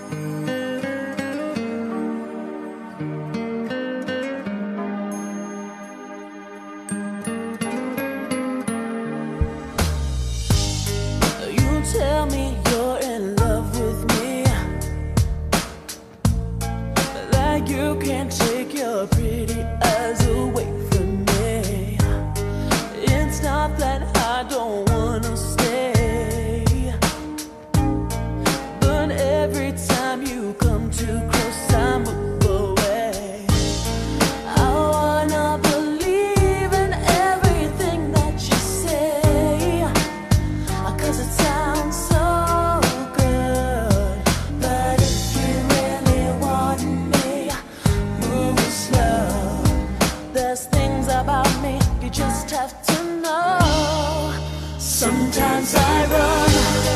Tell me you're in love with me, like you can't take your pretty eyes away from me. It's not that I don't wanna stay, but every time you come too close I move away. I wanna believe in everything that you say, 'cause it sounds so good. But if you really want me, move slow. There's things about me you just have to know. Sometimes I run,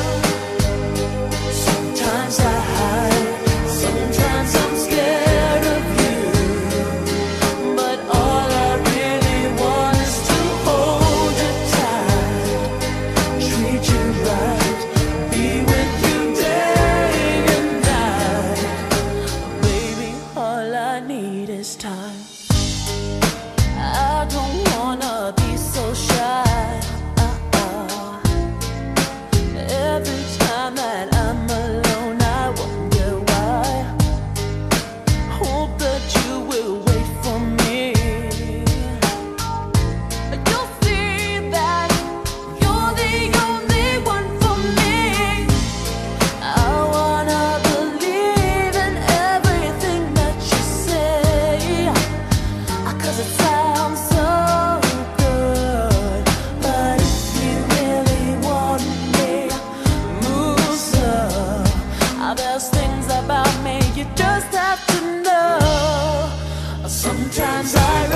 sometimes I hide, sometimes I'm scared of you, but all I really want is to hold you tight, treat you right, be with you day and night. Baby, all I need is time. I don't wanna be so shy. Every time that I'm alone, I wonder why. Hope that you will wait for me. You'll see that you're the only one for me. I wanna believe in everything that you say, 'cause it sounds so good. But if you really want me, move slow. There's things about me you just have to know. Sometimes I